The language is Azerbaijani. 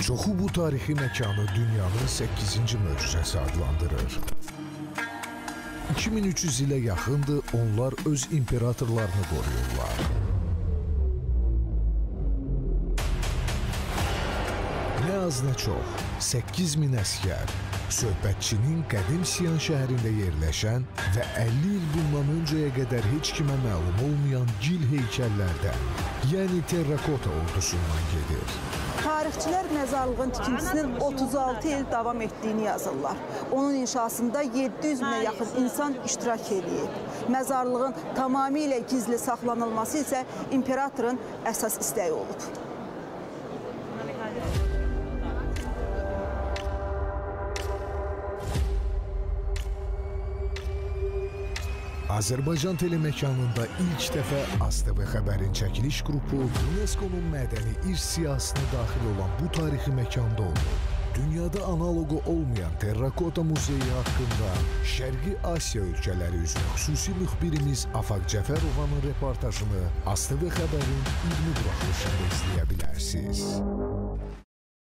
Çoxu bu tarixi məkanı dünyanın 8-ci möcüzəsi adlandırır. 2300 ilə yaxındır, onlar öz imperatorlarını qoruyurlar. Nə az nə çox, 8000 əskər, söhbətçinin qədim Siyan şəhərində yerləşən və 50 il bundan öncəyə qədər heç kimə məlum olmayan gil heykəllərdən, yəni terrakota ordusundan gedir. Tarixçilər məzarlığın tikintisinin 36 il davam etdiyini yazırlar. Onun inşasında 700 minə yaxın insan iştirak edib. Məzarlığın tamamilə gizli saxlanılması isə imperatorun əsas istəyi olub. Azərbaycan teleməkanında ilk dəfə ASTV xəbərin çəkiliş qrupu UNESCO-nun mədəni irs siyahısına daxil olan bu tarixi məkanda olub. Dünyada analogu olmayan Terrakota muzeyi haqqında Şərqi Asiya ölkələri üzrə xüsusi müxbirimiz Afaq Cəfərovanın reportajını ASTV xəbərin 20 buraxılışında izləyə bilərsiniz.